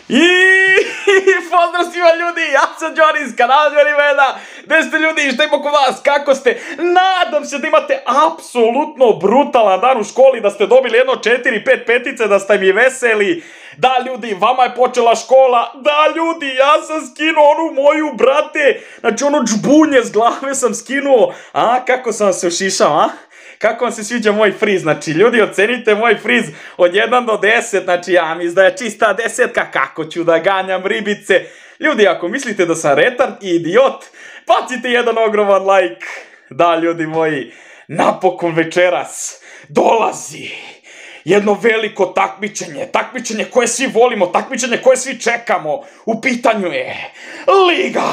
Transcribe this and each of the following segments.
I pozdrav svima ljudi, ja sam Johnny iz kanala Johnny Meda. Gde ste ljudi, šta ima kod vas, kako ste? Nadam se da imate apsolutno brutalan dan u školi, da ste dobili jedno 4-5 petice, da ste mi veseli. Da ljudi, vama je počela škola. Da ljudi, ja sam skinuo onu moju, brate. Znači ono džbunje s glave sam skinuo. A, kako sam se ušišao, a? Kako vam se sviđa moj friz? Znači, ljudi, ocenite moj friz od 1 do 10, znači, ja mislim da je čista desetka, kako ću da ganjam ribice. Ljudi, ako mislite da sam retard i idiot, bacite jedan ogroman like. Da, ljudi moji, napokon večeras dolazi jedno veliko takmičenje koje svi volimo, takmičenje koje svi čekamo. U pitanju je Liga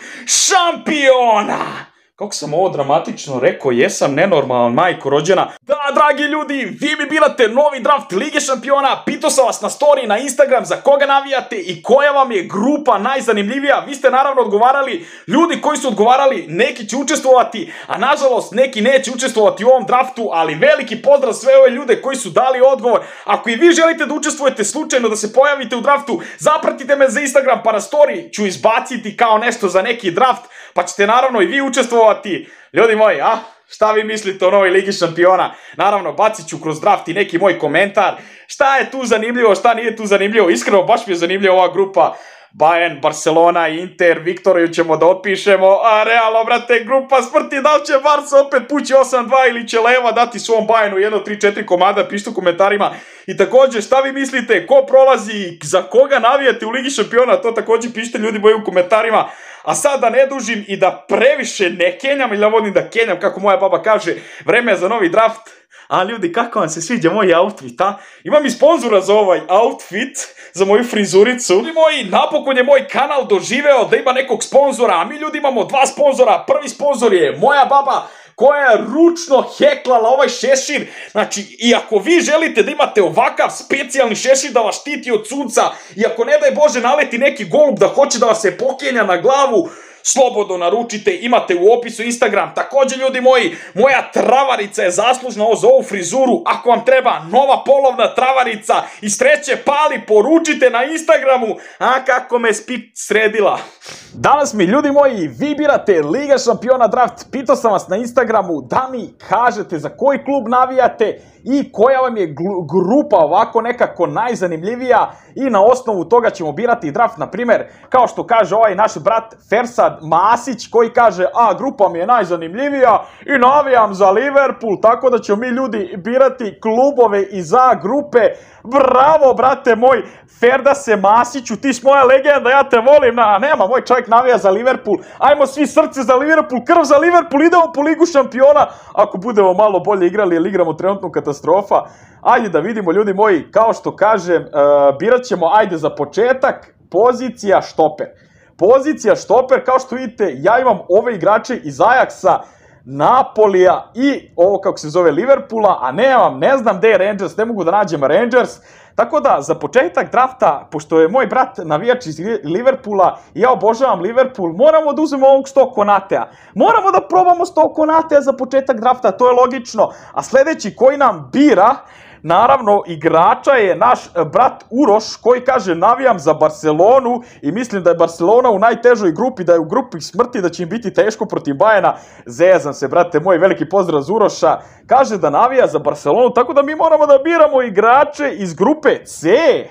šampiona. Kako sam ovo dramatično rekao, jesam nenormalan, majko rođena. Da, dragi ljudi, vi mi birate novi draft Lige šampiona. Pitao sam vas na story, na Instagram za koga navijate i koja vam je grupa najzanimljivija. Vi ste naravno odgovarali, ljudi koji su odgovarali, neki će učestvovati, a nažalost neki neće učestvovati u ovom draftu, ali veliki pozdrav sve ove ljude koji su dali odgovor. Ako i vi želite da učestvujete slučajno, da se pojavite u draftu, zapratite me za Instagram, pa na story ću izbaciti kao nešto za neki draft, pa ćete naravno i vi učestvovati. Ljudi moji, a? Šta vi mislite o novoj Ligi šampiona? Naravno, bacit ću kroz draft i neki moj komentar. Šta je tu zanimljivo, šta nije tu zanimljivo? Iskreno, baš mi je zanimljiva ova grupa. Bayern, Barcelona, Inter, Viktoriju ćemo da otpišemo, a realno, brate, grupa smrti, da li će Barca opet pući 8-2 ili će Leva dati svom Bayernu 1-3-4 komada, pišite u komentarima. I također, šta vi mislite, ko prolazi, za koga navijate u Ligi šampiona, to također pišite ljudi moji u komentarima. A sad da ne dužim i da previše ne kenjam, ili da volim da kenjam, kako moja baba kaže, vreme je za novi draft. A ljudi, kako vam se sviđa moj outfit, a? Imam i sponzora za ovaj outfit, za moju frizuricu. Ljudi moji, napokon je moj kanal doživeo da ima nekog sponzora, a mi ljudi imamo 2 sponzora. Prvi sponzor je moja baba, koja je ručno heklala ovaj šešir. Znači, i ako vi želite da imate ovakav specijalni šešir da vas štiti od sunca, i ako ne daj Bože naleti neki golub da hoće da vas se pokenja na glavu, slobodno naručite, imate u opisu Instagram. Također, ljudi moji, moja travarica je zaslužna za ovu frizuru. Ako vam treba nova polovna travarica iz Treće Pali, poručite na Instagramu. A kako me sredila. Danas mi, ljudi moji, vi birate Liga šampiona draft. Pitao sam vas na Instagramu da mi kažete za koji klub navijate i koja vam je grupa ovako nekako najzanimljivija, i na osnovu toga ćemo birati draft. Na primjer, kao što kaže ovaj naš brat Fersad Masić, koji kaže, a grupa mi je najzanimljivija i navijam za Liverpool, tako da ćemo mi ljudi birati klubove iz A grupe. Bravo, brate moj, Ferdase Masiću, ti si moja legenda, ja te volim. Nema, moj čovjek navija za Liverpool. Ajmo svi srce za Liverpool, krv za Liverpool, idemo po Ligu šampiona. Ako budemo malo bolje igrali, jer igramo trenutno katastrofa. Ajde da vidimo, ljudi moji, kao što kažem, birat ćemo, ajde za početak, pozicija štoper. Pozicija štoper, kao što vidite, ja imam ove igrače iz Ajaxa, Napolija i ovo kako se zove Liverpoola, a ne znam gde je Rangers, ne mogu da nađem Rangers. Tako da, za početak drafta, pošto je moj brat navijač iz Liverpoola i ja obožavam Liverpool, moramo da uzmemo ovog 100 Konatea. Moramo da probamo 100 Konatea za početak drafta, to je logično. A sljedeći koji nam bira, naravno, igrača je naš brat Uroš, koji kaže, navijam za Barcelonu i mislim da je Barcelona u najtežoj grupi, da je u grupi smrti, da će im biti teško protiv Bayerna. Zezam se, brate moj, veliki pozdrav za Uroša. Kaže da navija za Barcelonu, tako da mi moramo da biramo igrače iz grupe C.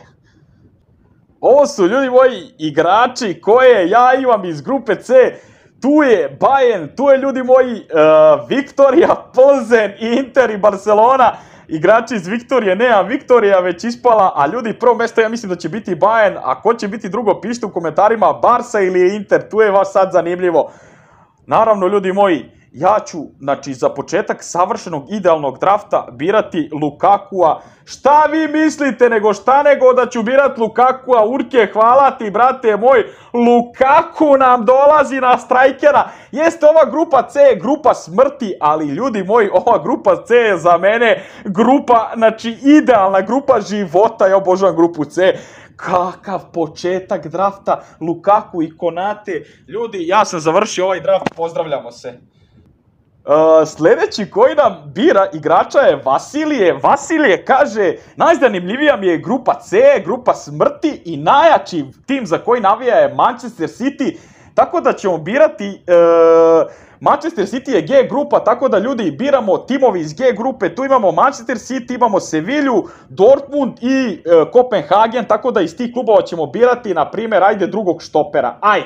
Ovo su, ljudi moji, igrači koje ja imam iz grupe C. Tu je Bayern, tu je, ljudi moji, Viktorija, Plzen, Inter i Barcelona. Igrači iz Viktorije, ne, a Viktorija već ispala, a ljudi, prvo mjesto ja mislim da će biti Bayern, a ko će biti drugo, pišite u komentarima, Barca ili Inter, tu je vas sad zanimljivo. Naravno, ljudi moji, ja ću, znači, za početak savršenog idealnog drafta birati Lukakua. Šta vi mislite, nego da ću birati Lukakua? Urke, hvala ti, brate moj. Lukaku nam dolazi na strajkera. Jeste ova grupa C, grupa smrti, ali ljudi moji, ova grupa C je za mene grupa, znači, idealna grupa života. Ja obožavam grupu C. Kakav početak drafta, Lukaku i Konate. Ljudi, ja sam završio ovaj draft, pozdravljamo se. Sljedeći koji nam bira igrača je Vasilije. Vasilije kaže, najzanimljivija mi je grupa C, grupa smrti i najjači tim za koji navija je Manchester City, tako da ćemo birati... Manchester City je G grupa, tako da ljudi biramo timovi iz G grupe. Tu imamo Manchester City, imamo Sevilju, Dortmund i Kopenhagen, tako da iz tih klubova ćemo birati, na primjer, ajde drugog štopera. Ajde!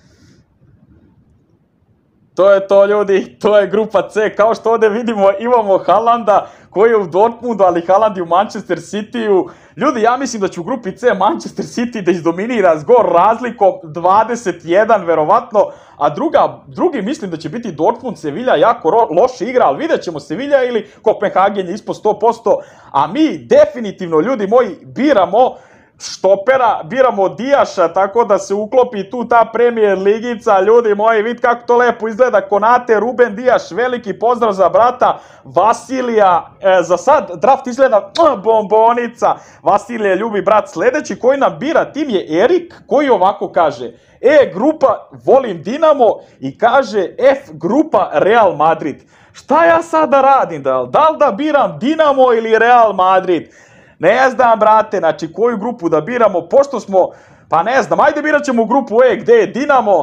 To je to, ljudi, to je grupa C. Kao što ovdje vidimo, imamo Haalanda koji je u Dortmundu, ali Haaland je u Manchester Cityu. Ljudi, ja mislim da će u grupi C Manchester City da izdominira s gol razlikom 21, verovatno. A drugi mislim da će biti Dortmund. Sevilla jako loše igra, ali vidjet ćemo Sevilla ili Kopenhagen je ispod 100%. A mi definitivno, ljudi moji, biramo štopera, biramo Dijaša, tako da se uklopi tu ta Premier ligica. Ljudi moji, vidite kako to lepo izgleda. Konate, Ruben Dijaš, veliki pozdrav za brata Vasilija. Za sad draft izgleda bombonica. Vasilije ljubi brat. Sljedeći koji nam bira tim je Erik, koji ovako kaže: E grupa volim Dinamo i kaže F grupa Real Madrid. Šta ja sada radim? Da li da biram Dinamo ili Real Madrid? Ne znam, brate, znači koju grupu da biramo, pošto smo, pa ne znam, ajde birat ćemo grupu E, gdje je Dinamo.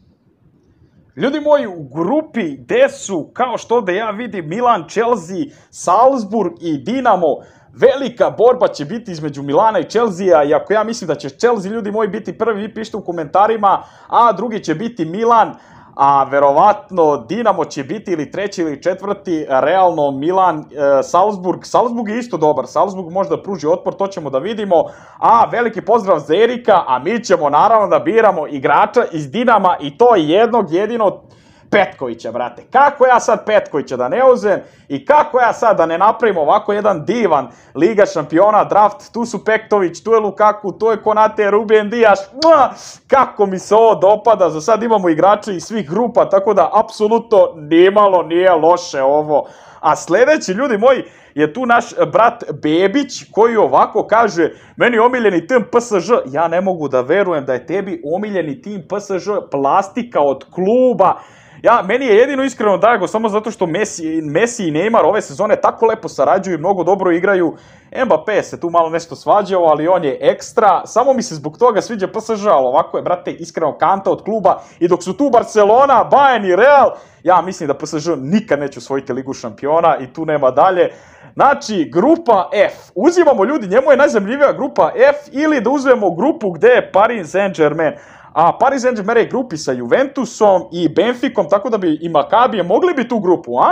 Ljudi moji, u grupi gdje su, kao što ovdje ja vidim, Milan, Chelsea, Salzburg i Dinamo, velika borba će biti između Milana i Chelsea, iako ja mislim da će Chelsea, ljudi moji, biti prvi, vi pišite u komentarima, a drugi će biti Milan, a verovatno Dinamo će biti ili treći ili četvrti, realno Milan, Salzburg. Salzburg je isto dobar, Salzburg možda pruži otpor, to ćemo da vidimo. A veliki pozdrav za Erika, a mi ćemo naravno da biramo igrača iz Dinama i to jednog jedinog Petkovića, brate. Kako ja sad Petkovića da ne uzem i kako ja sad da ne napravim ovako jedan divan Liga šampiona draft. Tu su Pektović, tu je Lukaku, tu je Konate, Ruben Dijaš. Kako mi se ovo dopada. Za sad imamo igrače iz svih grupa, tako da apsolutno nimalo nije loše ovo. A sljedeći, ljudi moji, je tu naš brat Bebić koji ovako kaže: meni je omiljeni tim PSG. Ja ne mogu da verujem da je tebi omiljeni tim PSG plastika od kluba. Meni je jedino iskreno drago samo zato što Messi i Neymar ove sezone tako lepo sarađuju i mnogo dobro igraju. Mbappé se tu malo nešto svađao, ali on je ekstra. Samo mi se zbog toga sviđa PSG, ali ovako je, brate, iskreno kanta od kluba. I dok su tu Barcelona, Bayern i Real, ja mislim da PSG nikad neće osvojiti Ligu šampiona i tu nema dalje. Znači, grupa F. Uzimamo, ljudi, njemu je najzanimljivija grupa F, ili da uzmemo grupu gdje je Paris Saint-Germain. A Paris Saint-Germain je grupi sa Juventusom i Benficom, tako da bi i Makabije mogli bi tu grupu, a?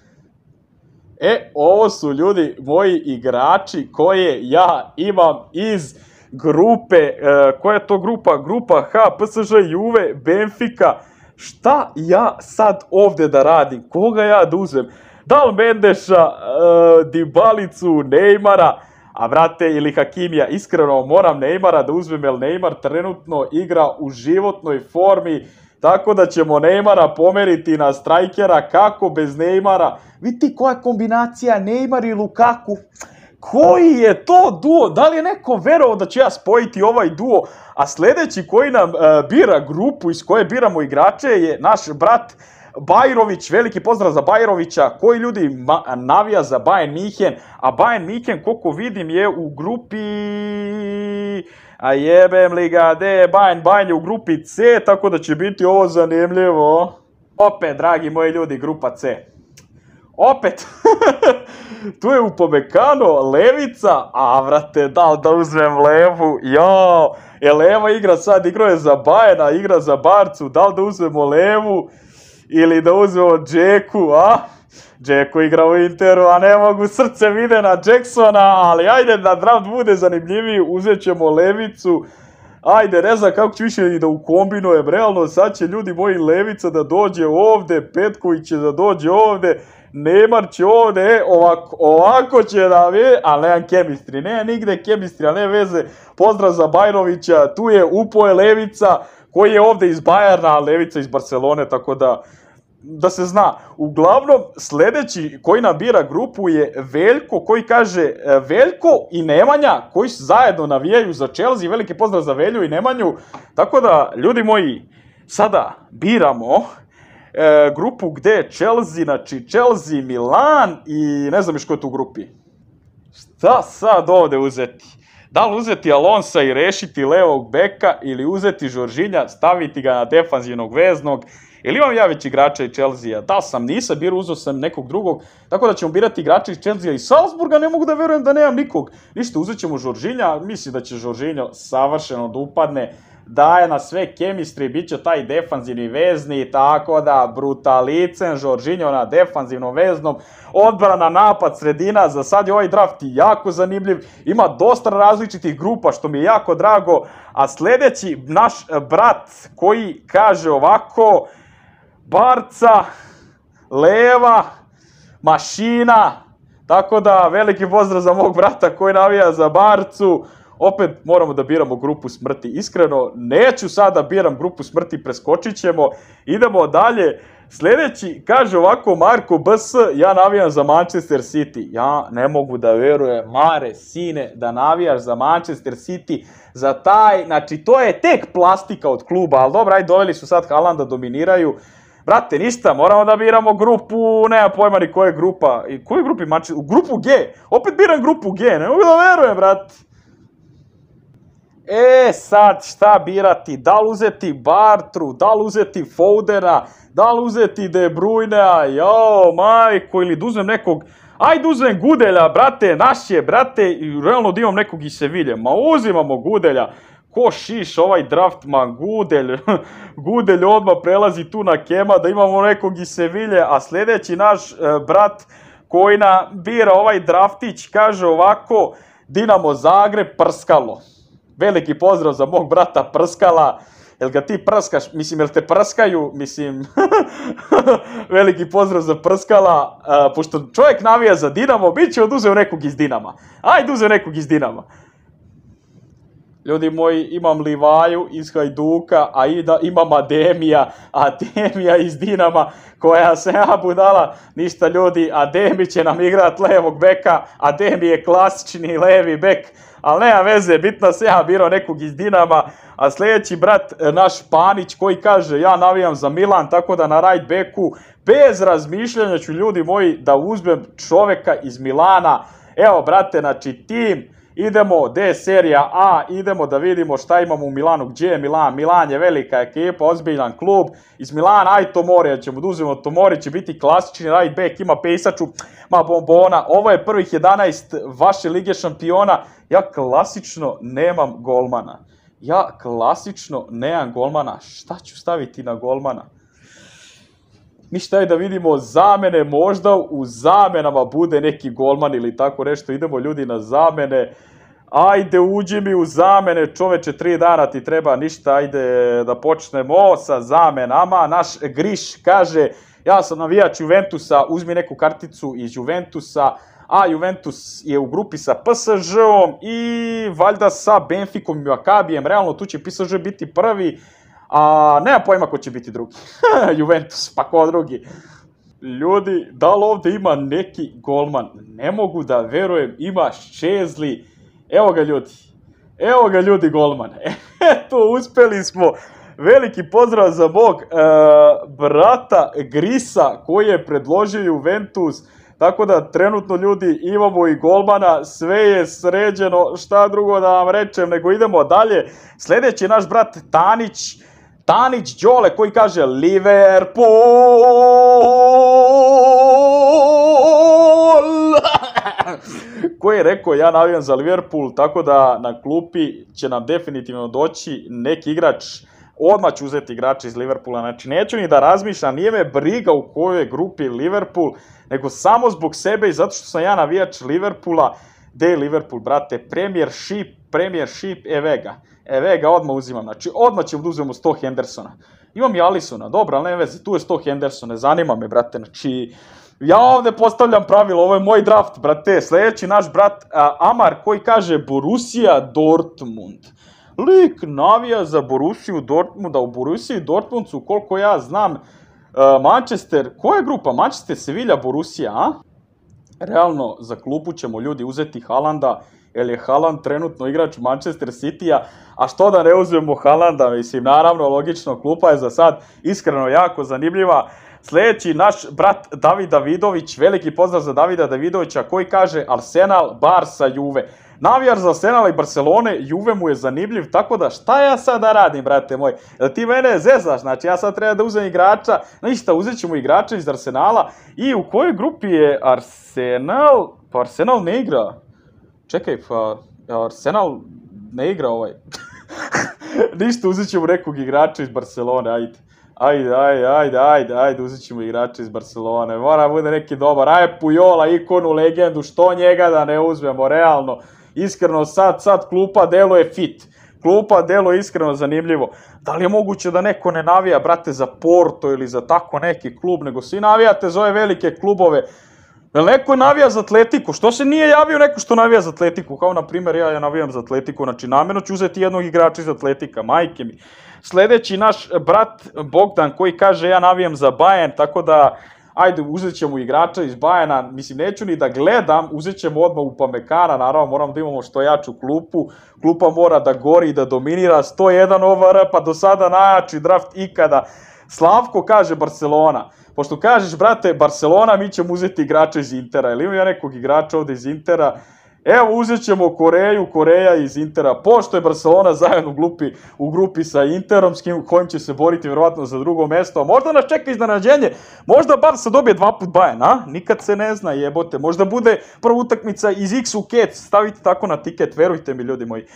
Ovo su, ljudi, moji igrači koje ja imam iz grupe. Koja je to grupa? Grupa H, PSG, Juve, Benfica. Šta ja sad ovdje da radim? Koga ja da uzmem? Da li Mendeša, Dybalicu, Neymara? A brate, ili Hakimija, iskreno moram Neymara da uzmem, jer Neymar trenutno igra u životnoj formi, tako da ćemo Neymara pomeriti na strajkera. Kako bez Neymara? Vidite koja kombinacija Neymar i Lukaku. Koji je to duo? Da li je neko verovao da ću ja spojiti ovaj duo? A sljedeći koji nam bira grupu iz koje biramo igrače je naš brat Bajrović. Veliki pozdrav za Bajrovića, koji, ljudi, navija za Bayern München, a Bayern München, koliko vidim, je u grupi... A jebem li ga, gde je Bayern je u grupi C, tako da će biti ovo zanimljivo. Opet, dragi moji ljudi, grupa C. Opet, tu je Upamecano, Levica, a vrate, da li da uzmem Levu, jao, Leva igra sad, igrao je za Bayerna, igra za Barcu, da li da uzmemo Levu ili da uzmemo Džeku, a? Džeko igra u Interu, a ne mogu, srce vide na Jacksona, ali ajde da draft bude zanimljiviji, uzet ćemo Levicu. Ajde, ne znam kako ću više i da ukombinujem, realno sad će, ljudi moji, Levica da dođe ovde, Petković će da dođe ovde, Neymar će ovde, ovako će da ve, ali nemam chemistry, nema nigde chemistry, ali ne veze. Pozdrav za Bajrovića, tu je Upoje Levica, koji je ovde iz Bajerna, a Levica iz Barcelone, tako da se zna. Uglavnom, sljedeći koji nam bira grupu je Veljko, koji kaže Veljko i Nemanja, koji zajedno navijaju za Chelsea. Veliki pozdrav za Velju i Nemanju. Tako da, ljudi moji, sada biramo grupu gde je Chelsea, znači Chelsea, Milan i ne znam još ko je tu u grupi. Šta sad ovde uzeti? Da li uzeti Alonsa i rešiti levog beka ili uzeti Žoržinja, staviti ga na defanzivnog veznog? Ili imam ja već igrača iz Chelsea-a? Da sam, nisam birao, uzeo sam nekog drugog, tako da ćemo birati igrača iz Chelsea-a i Salzburga, ne mogu da verujem da nemam nikog. Ništa, uzet ćemo Žoržinja, mislim da će Žoržinjo savršeno da upadne, daje na sve chemistry, bit će taj defanzivni vezni, tako da brutalicen Žoržinjo na defanzivnom veznom, odbrana, napad, sredina, za sad je ovaj draft jako zanimljiv, ima dosta različitih grupa što mi je jako drago, a sledeći naš brat koji kaže ovako, Barca, leva, mašina, tako da veliki pozdrav za mog brata koji navija za Barcu. Opet moramo da biramo grupu smrti. Iskreno, neću sada biram grupu smrti, preskočit ćemo. Idemo dalje. Sledeći, kaže ovako Marko BS, ja navijam za Manchester City. Ja ne mogu da verujem, Mare, sine, da navijaš za Manchester City, za taj, znači to je tek plastika od kluba, ali dobro, ajde, doveli su sad Haalanda, dominiraju. Brate, ništa, moramo da biramo grupu, nema pojma ni koja je grupa. I koju grupi Manchester? U grupu G. Opet biram grupu G, ne mogu da verujem, brate. Sad šta birati? Da li uzeti Bartru, da li uzeti Fodena, da li uzeti De Bruynea, jao, majko, ili da uzmem nekog, ajde uzmem Gudelja, brate, naš je, brate, i realno da imam nekog iz Sevilje, ma uzimamo Gudelja. Ko šiš ovaj draft, ma Gudelj odmah prelazi tu na Kema, da imamo nekog iz Sevilje, a sledeći naš brat koji bira ovaj draftić kaže ovako, Dinamo Zagreb, Prskalo. Veliki pozdrav za mog brata Prskala, jel ga ti prskaš, mislim, jel te prskaju, mislim, veliki pozdrav za Prskala, pošto čovjek navija za Dinamo, bit će oduzeo nekog iz Dinama, ajde uzeo nekog iz Dinama. Ljudi moji, imam Livaju iz Hajduka, a imam Ademija iz Dinama, koja se ja budala, ništa ljudi, Ademi će nam igrat levog beka, Ademi je klasični levi bek, ali nema veze, bitno se ja birao nekog iz Dinama, a sljedeći brat, naš Panić, koji kaže, ja navijam za Milan, tako da na right beku, bez razmišljanja ću, ljudi moji, da uzmem čoveka iz Milana. Evo, brate, znači, tim, idemo, D serija A, idemo da vidimo šta imamo u Milanu, gdje je Milan. Milan je velika ekipa, ozbiljan klub. Iz Milana, aj Tomorija ćemo da uzmemo, Tomori će biti klasični right back, ima pejsaču, ma bombona. Ovo je prvih 11 vaše Lige šampiona. Ja klasično nemam golmana. Šta ću staviti na golmana? Ništa je da vidimo zamene, možda u zamenama bude neki golman ili tako nešto, idemo ljudi na zamene, ajde uđi mi u zamene, čoveče, 3 dana ti treba, ništa, ajde da počnemo sa zamenama. Naš Griš kaže, ja sam navijač Juventusa, uzmi neku karticu iz Juventusa, a Juventus je u grupi sa PSG-om i valjda sa Benficom i Makabijem, realno tu će PSG biti prvi, a nema pojma ko će biti drugi. Juventus, pa ko drugi? Ljudi, da li ovde ima neki golman? Ne mogu da verujem, ima Ščezli. Evo ga ljudi golman. Eto, uspeli smo. Veliki pozdrav za mog brata Grisa koji je predložio Juventus. Tako da trenutno ljudi imamo i golmana, sve je sređeno, šta drugo da vam rečem, nego idemo dalje. Sljedeći je naš brat Tanić Đole koji kaže Liverpool, koji je rekao ja navijam za Liverpool, tako da na klupi će nam definitivno doći neki igrač, odmah ću uzeti igrača iz Liverpoola, znači neću ni da razmišljam, nije me briga u kojoj grupi Liverpool, nego samo zbog sebe i zato što sam ja navijač Liverpoola. Gde je Liverpool, brate? Premiership, Evo ga, odmah uzimam, znači odmah ćemo da uzmemo 100 Hendersona. Imam i Alisona, dobro, ali ne veze, tu je 100 Hendersona, zanima me, brate, znači, ja ovde postavljam pravilo, ovo je moj draft, brate, sljedeći naš brat Amar koji kaže Borussia Dortmund. Lik navija za Borussiju Dortmunda, u Borussiji Dortmund su, koliko ja znam, Manchester, koja je grupa? Manchester, Sevilla, Borussia, a? Realno, za klubu ćemo ljudi uzeti Haalanda jer je Haaland trenutno igrač Manchester City-a, a što da ne uzmemo Haalanda, mislim, naravno, logično, klupa je za sad iskreno jako zanimljiva. Sljedeći, naš brat David Davidović, veliki pozdrav za Davida Davidovića, koji kaže Arsenal, Barca, Juve. Navijar za Arsenal i Barcelone, Juve mu je zanimljiv, tako da šta ja sad da radim, brate moj? Jel ti mene zezaš? Znači ja sad treba da uzem igrača, ništa, uzet ćemo igrača iz Arsenala. I u kojoj grupi je Arsenal? Pa Arsenal ne igra. Čekaj, pa Arsenal ne igra ovaj. Ništa, uzet ćemo nekog igrača iz Barcelone, ajde. Ajde, uzet ćemo igrača iz Barcelone, mora bude neki dobar, Pujola, ikonu, legendu, što njega da ne uzmemo, realno, iskreno sad klupa deluje fit, klupa deluje iskreno zanimljivo, da li je moguće da neko ne navija, brate, za Porto ili za tako neki klub, nego svi navijate za ove velike klubove, jel neko navija za Atletiku, što se nije javio neko što navija za Atletiku, kao na primjer ja navijam za Atletiku, znači namjerno ću uzeti jednog igrača iz Atletika, majke mi. Sljedeći naš brat Bogdan koji kaže ja navijam za Bayern, tako da ajde uzet ćemo igrača iz Bayerna, mislim neću ni da gledam, uzet ćemo odmah Upamecana, naravno moramo da imamo što jaču klupu, klupa mora da gori i da dominira, 101 OVR, pa do sada najjači draft ikada. Slavko kaže Barcelona, pošto kažeš brate Barcelona, mi ćemo uzeti igrača iz Intera, ili imam ja nekog igrača ovdje iz Intera? Evo uzet ćemo Koreja iz Intera, pošto je Barcelona zajedno u grupi sa Interom, s kojim će se boriti vjerovatno za drugo mjesto, a možda nas čeka iznenađenje, možda Barca dobije 2 put Bayern, a? Nikad se ne zna, jebote, možda bude prva utakmica iz X u Kec, stavite tako na tiket, verujte mi ljudi moji.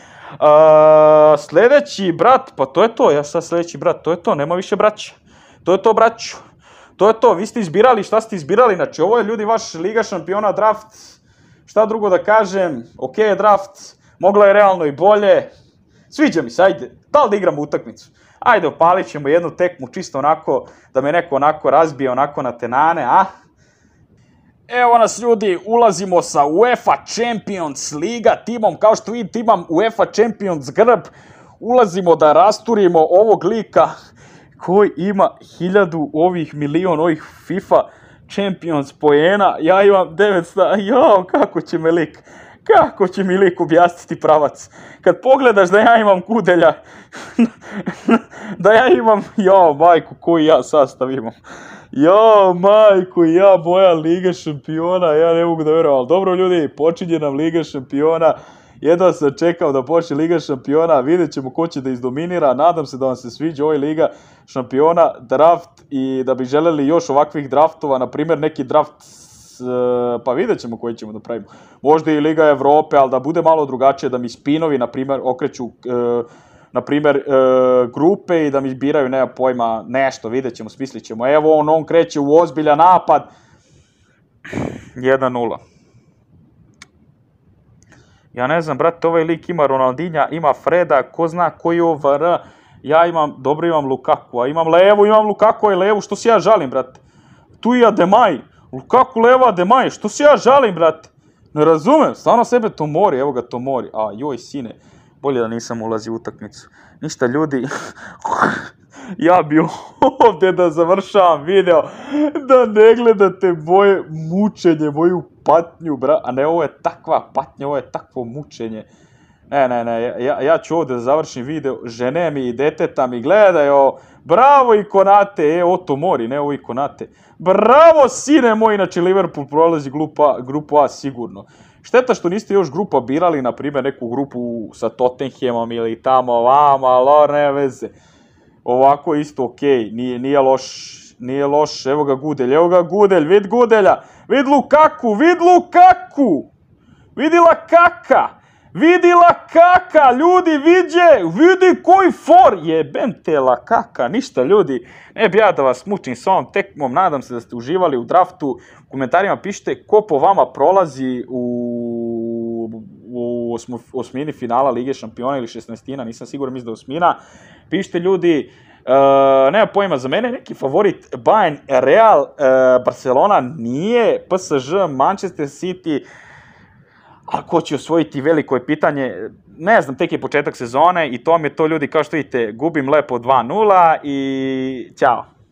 Sljedeći brat, pa to je to, ja sad sljedeći brat, to je to, nema više braća, to je to braću, to je to, vi ste izbirali, šta ste izbirali, znači ovo je ljudi vaš Liga šampiona draft. Šta drugo da kažem, ok je draft, mogla je realno i bolje, sviđa mi se, ajde, da li da igramo utakmicu? Ajde, opalit ćemo jednu tekmu čisto onako, da me neko onako razbije onako na tenane, a? Evo nas ljudi, ulazimo sa UEFA Champions Liga timom, kao što vidite imam UEFA Champions grb, ulazimo da rasturimo ovog lika koji ima 1000 milion ovih FIFA Champions poena, ja imam 900, jao, kako će mi lik objasniti pravac. Kad pogledaš da ja imam Gudelja, da ja imam, jao, majku, koji ja sastav imam. Jao, majku, ja moja Liga šampiona, ja ne mogu da vjerujem, ali dobro ljudi, počinje nam Liga šampiona. Jedva sam čekao da počne Liga šampiona, vidjet ćemo ko će da izdominira, nadam se da vam se sviđa ovaj Liga šampiona draft i da bi želeli još ovakvih draftova, na primjer neki draft, pa vidjet ćemo koji ćemo da pravimo. Možda i Liga Evrope, ali da bude malo drugačije, da mi spinovi, na primjer, okreću, na primjer, grupe i da mi biraju, nema pojma, nešto, vidjet ćemo, smislit ćemo. Evo on kreće u ozbiljan napad, 1-0. Ja ne znam, brate, ovaj lik ima Ronaldinha, ima Freda, ko zna koji je OVR, ja imam Lukaku, a imam Lukaku, a levu, što se ja žalim, brate? Tu je Ademaj, Lukaku, leva, Ademaj, što se ja žalim, brate? Ne razumem, stvarno sebe Tomori, evo ga Tomori, a joj sine, bolje da nisam ulazio u utakmicu. Ništa ljudi, ja bi ovdje da završavam video, da ne gledate moje mučenje, moju patnju, a ne, ovo je takva patnja, ovo je takvo mučenje. Ne, ja ću ovdje da završim video, žene mi i deteta mi gledaju, bravo i Konate, ovo Tomori, ne ovo i Konate. Bravo sine moj, inače Liverpool prolazi grupu A sigurno. Šteta što niste još grupa birali, na primjer neku grupu sa Tottenhamom ili tamo vama, ali ne veze. Ovako isto okej, nije loš, evo ga Gudelj, vid Gudelja, vid Lukaku, vidi Lakaka, ljudi vidi koji for, jebem te Lakaka, ništa ljudi, ne bi ja da vas mučim s ovom tekmom, nadam se da ste uživali u draftu, u komentarima pišite ko po vama prolazi u osmini finala Lige šampiona ili 16-ina, nisam siguran, mislim da je osmina, pišite ljudi, nema pojma, za mene neki favorit Bayern, Real, Barcelona nije, PSG, Manchester City, a ko će osvojiti, veliko je pitanje, ne znam, tek je početak sezone i to mi je to ljudi, kao što vidite, gubim lepo 2-0 i ćao.